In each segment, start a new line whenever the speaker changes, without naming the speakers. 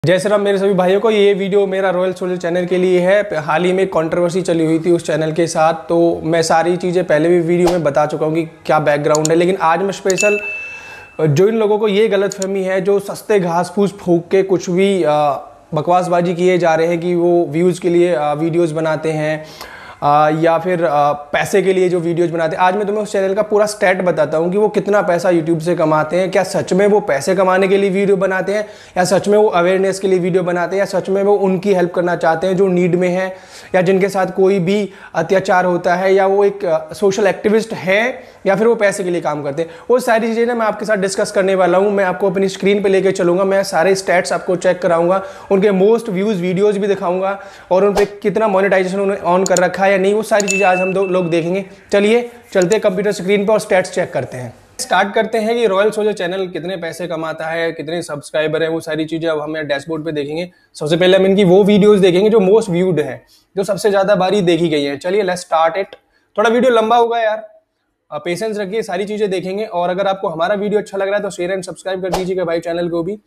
जय श्री राम मेरे सभी भाइयों को। ये वीडियो मेरा रॉयल सोल्जर चैनल के लिए है। हाल ही में कंट्रोवर्सी चली हुई थी उस चैनल के साथ, तो मैं सारी चीज़ें पहले भी वीडियो में बता चुका हूँ कि क्या बैकग्राउंड है। लेकिन आज मैं स्पेशल जो इन लोगों को ये गलतफहमी है, जो सस्ते घास फूस फूंक के कुछ भी बकवासबाजी किए जा रहे हैं कि वो व्यूज़ के लिए वीडियोज़ बनाते हैं या फिर पैसे के लिए जो वीडियोज बनाते हैं। आज मैं तुम्हें उस चैनल का पूरा स्टैट बताता हूँ कि वो कितना पैसा यूट्यूब से कमाते हैं। क्या सच में वो पैसे कमाने के लिए वीडियो बनाते हैं, या सच में वो अवेयरनेस के लिए वीडियो बनाते हैं, या सच में वो उनकी हेल्प करना चाहते हैं जो नीड में है, या जिनके साथ कोई भी अत्याचार होता है, या वो एक सोशल एक्टिविस्ट है, या फिर वो पैसे के लिए काम करते हैं। वो सारी चीज़ें ना मैं आपके साथ डिस्कस करने वाला हूँ। मैं आपको अपनी स्क्रीन पे लेके चलूँगा, मैं सारे स्टैट्स आपको चेक कराऊंगा, उनके मोस्ट व्यूज़ वीडियोज़ भी दिखाऊंगा और उन पर कितना मोनेटाइजेशन उन्होंने ऑन कर रखा है या नहीं। वो सारी चीज़ें आज हम दो लोग देखेंगे। चलिए चलते हैं कंप्यूटर स्क्रीन पर और स्टैट्स चेक करते हैं। स्टार्ट करते हैं कि रॉयल सोल्जर चैनल कितने पैसे कमाता है, कितने सब्सक्राइबर है, वो सारी चीज़ें अब हम डैशबोर्ड पे देखेंगे। सबसे पहले हम इनकी वो वीडियोस देखेंगे जो मोस्ट व्यूड है, जो सबसे ज़्यादा बारी देखी गई है। चलिए लेट्स स्टार्ट इट। थोड़ा वीडियो लंबा होगा यार, पेशेंस रखिए, सारी चीज़ें देखेंगे। और अगर आपको हमारा वीडियो अच्छा लग रहा है तो शेयर एंड सब्सक्राइब कर दीजिएगा भाई चैनल को भी।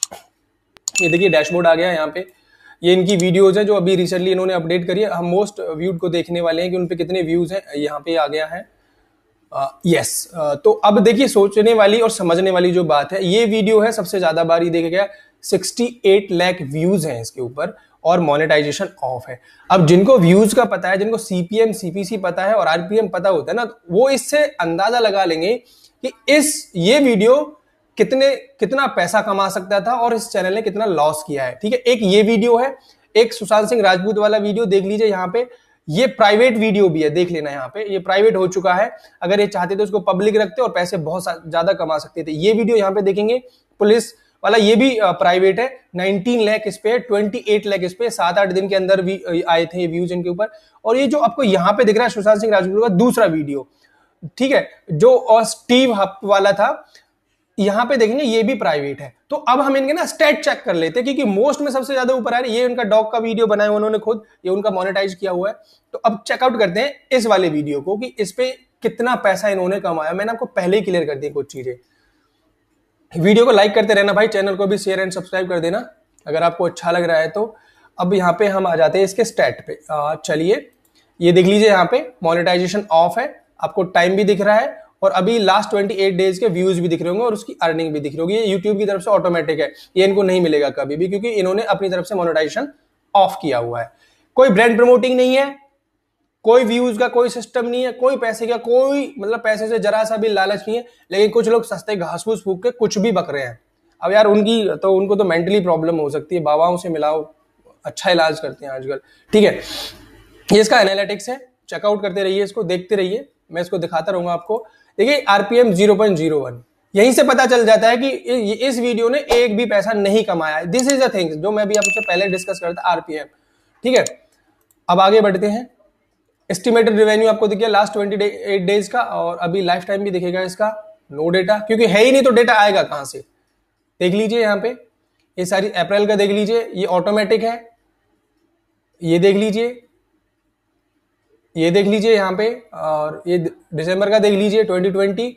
ये देखिए डैशबोर्ड आ गया है यहाँ पे। ये इनकी वीडियोज है जो अभी रिसेंटली इन्होंने अपडेट करी है। हम मोस्ट व्यूड को देखने वाले हैं कि उन पे कितने व्यूज हैं। यहाँ पे आ गया है यस। तो अब देखिए सोचने वाली और समझने वाली जो बात है, ये वीडियो है सबसे ज्यादा बार ये देखा गया, 68 लाख व्यूज हैं इसके ऊपर और मोनेटाइजेशन ऑफ है। अब जिनको व्यूज का पता है, जिनको सीपीएम सीपीसी पता है और आरपीएम पता होता है ना, वो इससे अंदाजा लगा लेंगे कि ये वीडियो कितना पैसा कमा सकता था और इस चैनल ने कितना लॉस किया है। ठीक है, एक ये वीडियो है, एक सुशांत सिंह राजपूत वाला वीडियो देख लीजिए। यहाँ पे ये प्राइवेट वीडियो भी है, देख लेना। यहाँ पे ये प्राइवेट हो चुका है। अगर ये चाहते तो उसको पब्लिक रखते और पैसे बहुत ज्यादा कमा सकते थे। ये वीडियो यहाँ पे देखेंगे पुलिस वाला, ये भी प्राइवेट है। 19 लाख इस पे, 28 लाख इस पे, 7-8 दिन के अंदर भी आए थे ये व्यूज इनके ऊपर। और ये जो आपको यहाँ पे दिख रहा है सुशांत सिंह राजपूत का दूसरा वीडियो, ठीक है, जो स्टीव हप वाला था, यहां पे देखेंगे ये भी प्राइवेट है। तो अब हम इनके ना स्टैट चेक कर लेते हैं, क्योंकि मोस्ट में सबसे ज्यादा ऊपर आ रहा है। ये उनका डॉग का वीडियो बनाया उन्होंने खुद, ये उनका मोनेटाइज किया हुआ है। तो अब चेकआउट करते हैं इस वाले वीडियो को कि इस पे कितना पैसा इन्होंने कमाया। मैंने आपको पहले ही क्लियर कर दी कुछ चीजें। वीडियो को लाइक करते रहना भाई, चैनल को भी शेयर एंड सब्सक्राइब कर देना अगर आपको अच्छा लग रहा है तो। अब यहाँ पे हम आ जाते हैं इसके स्टैट पे। चलिए ये देख लीजिए, यहाँ पे मोनेटाइजेशन ऑफ है, आपको टाइम भी दिख रहा है और अभी लास्ट 28 डेज के व्यूज भी दिख रहे होंगे और उसकी अर्निंग भी दिख रही होगी। ये यूट्यूब की तरफ से ऑटोमेटिक है, ये इनको नहीं मिलेगा कभी भी, क्योंकि इन्होंने अपनी तरफ से मोनेटाइजेशन ऑफ किया हुआ है। कोई ब्रांड प्रमोटिंग नहीं है, कोई व्यूज का कोई सिस्टम नहीं है, कोई पैसे का कोई मतलब पैसे से जरा सा भी लालच नहीं है। लेकिन कुछ लोग सस्ते घास फूस फूक के कुछ भी बक रहे हैं। अब यार उनको तो मेंटली प्रॉब्लम हो सकती है, बाबाओं से मिलाओ, अच्छा इलाज करते हैं आजकल। ठीक है, ये इसका एनालिटिक्स है, चेकआउट करते रहिए, इसको देखते रहिए, मैं इसको दिखाता रहूंगा आपको। देखिए आरपीएम 0.01, यहीं से पता चल जाता है कि इस वीडियो ने एक भी पैसा नहीं कमाया है। दिस इज द थिंग जो मैं भी आपसे पहले डिस्कस करता, आरपीएम। ठीक है, अब आगे बढ़ते हैं। एस्टिमेटेड रेवेन्यू आपको दिख गया लास्ट 28 डेज का, और अभी लाइफ टाइम भी दिखेगा इसका। नो डेटा, क्योंकि है ही नहीं तो डेटा आएगा कहां से। देख लीजिए यहाँ पे, ये सारी अप्रैल का देख लीजिए, ये ऑटोमेटिक है। ये देख लीजिए, ये देख लीजिए यहाँ पे, और ये दिसंबर का देख लीजिए 2020।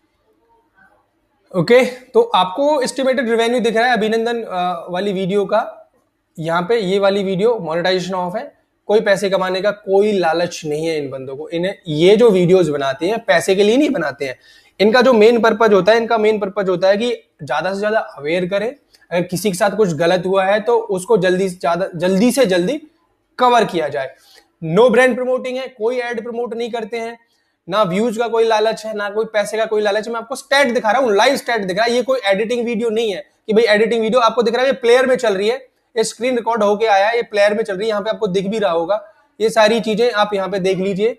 ओके, तो आपको एस्टिमेटेड रेवेन्यू दिख रहा है अभिनंदन वाली वीडियो का। यहाँ पे ये वाली वीडियो मोनेटाइजेशन ऑफ है, कोई पैसे कमाने का कोई लालच नहीं है इन बंदों को। इन्हें ये जो वीडियोस बनाते हैं पैसे के लिए नहीं बनाते हैं। इनका जो मेन पर्पज होता है, इनका मेन पर्पज होता है कि ज्यादा से ज्यादा अवेयर करें। अगर किसी के साथ कुछ गलत हुआ है तो उसको जल्दी से जल्दी कवर किया जाए। नो ब्रांड प्रमोटिंग है, कोई एड प्रमोट नहीं करते हैं, ना व्यूज का कोई लालच है, ना कोई पैसे का कोई लालच है। मैं आपको स्टैट दिखा रहा हूँ, लाइव स्टैट दिख रहा है। ये कोई एडिटिंग वीडियो नहीं है कि भाई एडिटिंग वीडियो आपको दिख रहा है, ये प्लेयर में चल रही है, ये स्क्रीन रिकॉर्ड होके आया है, ये प्लेयर में चल रही है। यहाँ पे आपको दिख भी रहा होगा, ये सारी चीजें आप यहाँ पे देख लीजिए।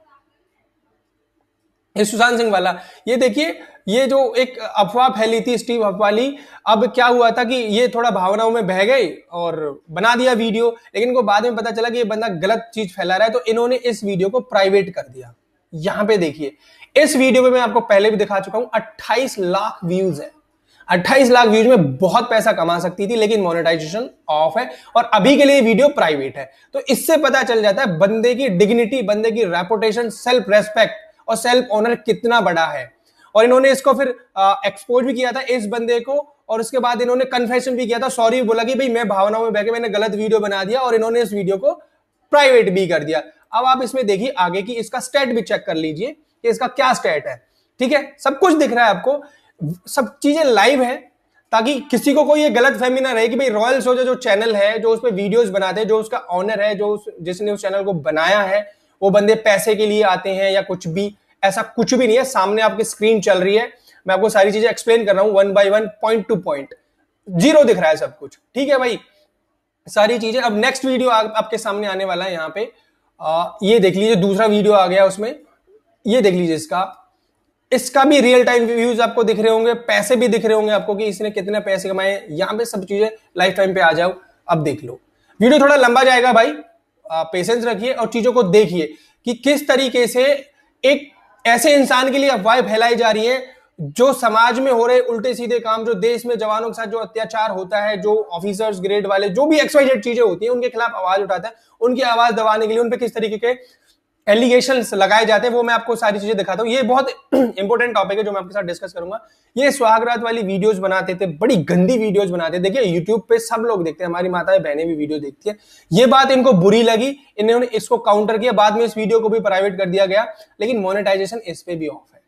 ये सुशांत सिंह वाला, ये देखिए, ये जो एक अफवाह फैली थी स्टीव हप वाली, अब क्या हुआ था कि ये थोड़ा भावनाओं में बह गई और बना दिया वीडियो। लेकिन इनको बाद में पता चला कि ये बंदा गलत चीज फैला रहा है, तो इन्होंने इस वीडियो को प्राइवेट कर दिया। यहां पे देखिए, इस वीडियो में मैं आपको पहले भी दिखा चुका हूं, 28 लाख व्यूज है। 28 लाख व्यूज में बहुत पैसा कमा सकती थी, लेकिन मोनेटाइजेशन ऑफ है और अभी के लिए वीडियो प्राइवेट है। तो इससे पता चल जाता है बंदे की डिग्निटी, बंदे की रेपुटेशन, सेल्फ रेस्पेक्ट और सेल्फ ऑनर कितना बड़ा है। और इन्होंने इसको फिर एक्सपोज भी किया था इस बंदे को और उसके बाद इन्होंने कन्फेशन भी किया था, सॉरी बोला कि भाई मैं भावनाओं में बह के मैंने गलत वीडियो बना दिया, और इन्होंने इस वीडियो को प्राइवेट भी कर दिया। अब आप इसमें देखिए आगे की इसका स्टेट भी चेक कर लीजिए कि इसका क्या स्टेट है। ठीक है, सब कुछ दिख रहा है आपको, सब चीजें लाइव है, ताकि किसी को कोई ये गलत फहमी ना रहे कि भाई रॉयल सोल्जर जो चैनल है, जो उस पर वीडियोस बनाते हैं, जो उसका ऑनर है, जो जिसने उस चैनल को बनाया है, वो बंदे पैसे के लिए आते हैं या कुछ भी, ऐसा कुछ भी नहीं है। सामने आपकी स्क्रीन चल रही है, मैं आपको सारी चीजें एक्सप्लेन कर रहा हूं 1 by 1 point to point, zero दिख रहा है सब कुछ। ठीक है भाई, सारी चीजें। अब नेक्स्ट वीडियो आपके सामने आने वाला है यहाँ पे, ये देख लीजिए, दूसरा वीडियो आ गया उसमें, ये देख लीजिए, इसका भी रियल टाइम व्यूज आपको दिख रहे होंगे, पैसे भी दिख रहे होंगे आपको कि इसने कितने पैसे कमाए, यहां पे सब चीजें लाइफ टाइम पे आ जाओ। अब देख लो, वीडियो थोड़ा लंबा जाएगा भाई, पेशेंस रखिए और चीजों को देखिए कि किस तरीके से एक ऐसे इंसान के लिए अफवाहें फैलाई जा रही है, जो समाज में हो रहे उल्टे सीधे काम, जो देश में जवानों के साथ जो अत्याचार होता है, जो ऑफिसर्स ग्रेड वाले, जो भी XYZ चीजें होती हैं, उनके खिलाफ आवाज उठाता है, उनकी आवाज दबाने के लिए उन पे किस तरीके के एलिगेशंस लगाए जाते हैं, वो मैं आपको सारी चीजें दिखाता हूं। ये बहुत इंपॉर्टेंट टॉपिक है जो मैं आपके साथ डिस्कस करूंगा। ये सुहागरात वाली वीडियोस बनाते थे, बड़ी गंदी वीडियोस बनाते थे। देखिए यूट्यूब पे सब लोग देखते हैं, हमारी माताएं बहनें भी वीडियो देखती है। ये बात इनको बुरी लगी, इन्होंने इसको काउंटर किया, बाद में इस वीडियो को भी प्राइवेट कर दिया गया, लेकिन मोनेटाइजेशन इस पे भी ऑफ है।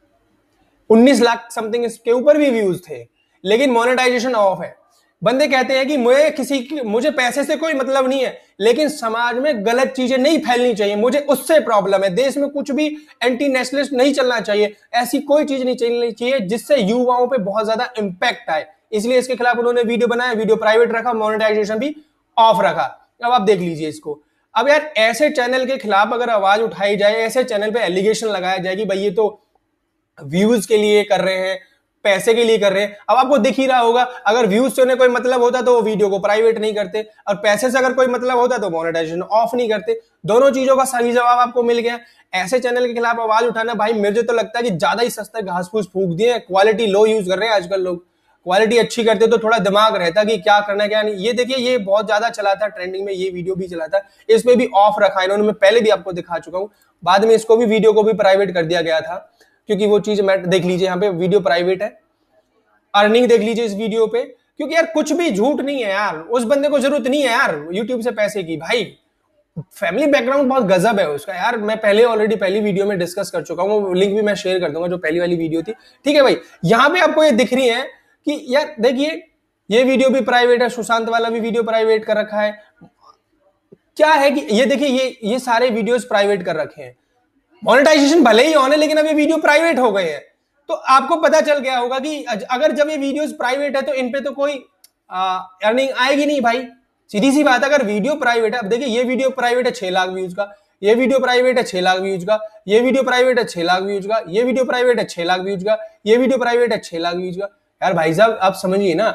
19 लाख समथिंग इसके ऊपर भी व्यूज थे, लेकिन मोनेटाइजेशन ऑफ है। बंदे कहते हैं कि मुझे पैसे से कोई मतलब नहीं है, लेकिन समाज में गलत चीजें नहीं फैलनी चाहिए, मुझे उससे प्रॉब्लम है। देश में कुछ भी एंटी नेशनलिस्ट नहीं चलना चाहिए, ऐसी कोई चीज नहीं चलनी चाहिए जिससे युवाओं पे बहुत ज्यादा इंपैक्ट आए, इसलिए इसके खिलाफ उन्होंने वीडियो बनाया, वीडियो प्राइवेट रखा, मोनेटाइजेशन भी ऑफ रखा। अब आप देख लीजिए इसको। अब यार ऐसे चैनल के खिलाफ अगर आवाज उठाई जाए, ऐसे चैनल पे एलिगेशन लगाया जाए कि भाई ये तो व्यूज के लिए कर रहे हैं, पैसे के लिए कर रहे हैं। अब आपको दिख ही रहा होगा, अगर व्यूज से उन्हें कोई मतलब होता तो वो वीडियो को प्राइवेट नहीं करते, और पैसे से अगर कोई मतलब होता तो मोनेटाइजेशन ऑफ नहीं करते। दोनों चीजों का सही जवाब आपको मिल गया। ऐसे चैनल के खिलाफ आवाज उठाना भाई, मुझे तो लगता है कि ज्यादा ही सस्ता घास फूस फूंक दिए, क्वालिटी लो यूज कर रहे हैं आजकल लोग। क्वालिटी अच्छी करते तो थोड़ा दिमाग रहता कि क्या करना क्या नहीं। ये देखिए, ये बहुत ज्यादा चला था ट्रेंडिंग में, ये वीडियो भी चला था, इसमें भी ऑफ रखा इन्होंने, मैं पहले भी आपको दिखा चुका हूं। बाद में इसको भी वीडियो को भी प्राइवेट कर दिया गया था, क्योंकि वो चीज मैं देख लीजिए, यहाँ पे वीडियो प्राइवेट है। अर्निंग देख लीजिए इस वीडियो पे, क्योंकि यार कुछ भी झूठ नहीं है यार, उस बंदे को जरूरत नहीं है यार यूट्यूब से पैसे की। भाई फैमिली बैकग्राउंड बहुत गजब है उसका यार, मैं पहले ऑलरेडी पहली वीडियो में डिस्कस कर चुका हूँ, लिंक भी मैं शेयर कर दूंगा, जो पहली वाली वीडियो थी। ठीक है भाई, यहाँ पे आपको ये दिख रही है कि यार देखिए, ये वीडियो भी प्राइवेट है, सुशांत वाला भी वीडियो प्राइवेट कर रखा है। क्या है कि ये देखिए, ये सारे वीडियोस प्राइवेट कर रखे हैं, मोनेटाइजेशन भले ही ऑन है, लेकिन अब ये वीडियो प्राइवेट हो गए हैं। तो आपको पता चल गया होगा कि अगर जब ये वीडियोस प्राइवेट है तो इन पे तो कोई अर्निंग आएगी नहीं भाई, सीधी सी बात है। अगर वीडियो प्राइवेट है, अब देखिए ये वीडियो प्राइवेट है 6 लाख व्यूज का, ये वीडियो प्राइवेट है 6 लाख व्यूज का, ये वीडियो प्राइवेट है 6 लाख व्यूज का, ये वीडियो प्राइवेट है 6 लाख व्यूज का, ये वीडियो प्राइवेट है 6 लाख व्यूज का। यार भाई साहब आप समझिए ना,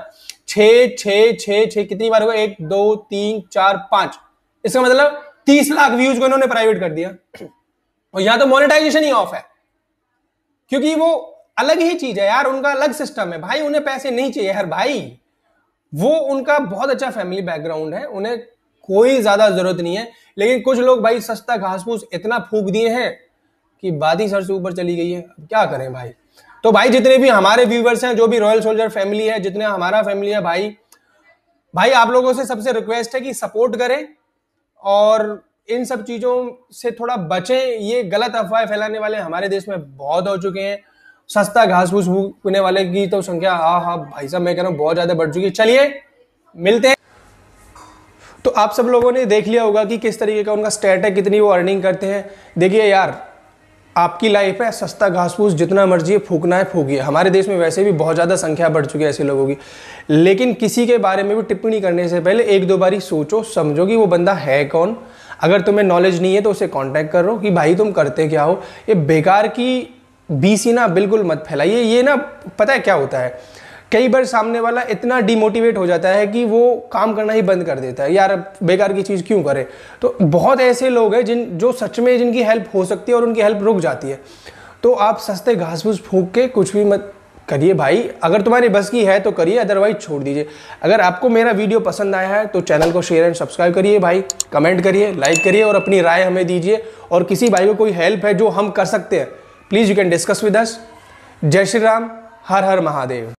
6 कितनी बार होगा, 1 2 3 4 5, इसका मतलब 30 लाख व्यूज को इन्होंने प्राइवेट कर दिया, और यहां तो मोनेटाइजेशन ही ऑफ है, क्योंकि वो अलग ही चीज है यार, उनका अलग सिस्टम है भाई, उन्हें पैसे नहीं चाहिए यार भाई, वो उनका बहुत अच्छा फैमिली बैकग्राउंड है, उन्हें कोई ज्यादा जरूरत नहीं है। लेकिन कुछ लोग भाई सस्ता घास फूस इतना फूंक दिए हैं कि बात ही सर से ऊपर चली गई है। अब क्या करें भाई। तो भाई जितने भी हमारे व्यूवर्स हैं, जो भी रॉयल सोल्जर फैमिली है, जितने हमारा फैमिली है भाई आप लोगों से सबसे रिक्वेस्ट है कि सपोर्ट करें और इन सब चीजों से थोड़ा बचें। ये गलत अफवाह फैलाने वाले हमारे देश में बहुत हो चुके हैं, सस्ता घास फूस फूकने वाले की तो संख्या हाँ भाई साहब मैं कह रहा हूं बहुत ज्यादा बढ़ चुकी है। चलिए मिलते हैं। तो आप सब लोगों ने देख लिया होगा कि किस तरीके का उनका स्टेट है, कितनी वो अर्निंग करते हैं। देखिए यार, आपकी लाइफ है, सस्ता घास फूस जितना मर्जी फूकना है फूकिए। हमारे देश में वैसे भी बहुत ज़्यादा संख्या बढ़ चुकी है ऐसे लोगों की, लेकिन किसी के बारे में भी टिप्पणी करने से पहले एक दो बारी सोचो समझो कि वो बंदा है कौन। अगर तुम्हें नॉलेज नहीं है तो उसे कांटेक्ट करो कि भाई तुम करते क्या हो। ये बेकार की बीसी ना बिल्कुल मत फैलाइए। ये ना पता है क्या होता है, कई बार सामने वाला इतना डिमोटिवेट हो जाता है कि वो काम करना ही बंद कर देता है, यार बेकार की चीज़ क्यों करे। तो बहुत ऐसे लोग हैं जो सच में जिनकी हेल्प हो सकती है और उनकी हेल्प रुक जाती है। तो आप सस्ते घास फूस फूंक के कुछ भी मत करिए भाई। अगर तुम्हारी बस की है तो करिए, अदरवाइज छोड़ दीजिए। अगर आपको मेरा वीडियो पसंद आया है तो चैनल को शेयर एंड सब्सक्राइब करिए भाई, कमेंट करिए, लाइक करिए और अपनी राय हमें दीजिए। और किसी भाई को कोई हेल्प है जो हम कर सकते हैं, please you can discuss with us. जय श्री राम, हर हर महादेव।